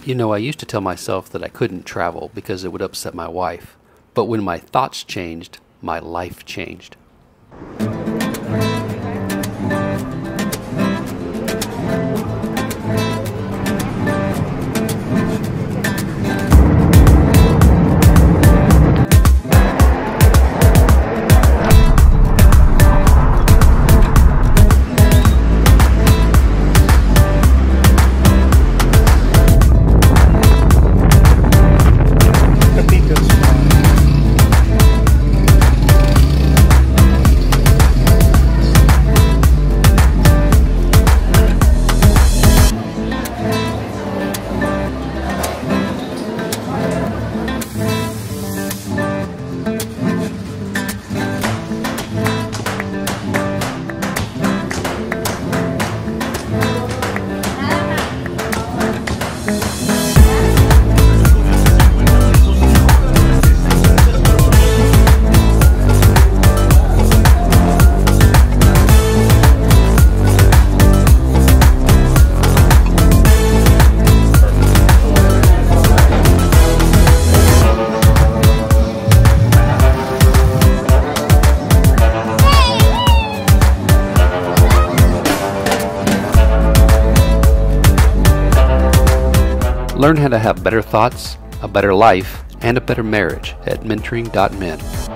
You know, I used to tell myself that I couldn't travel because it would upset my wife. But when my thoughts changed, my life changed. Learn how to have better thoughts, a better life, and a better marriage at mentoring.men.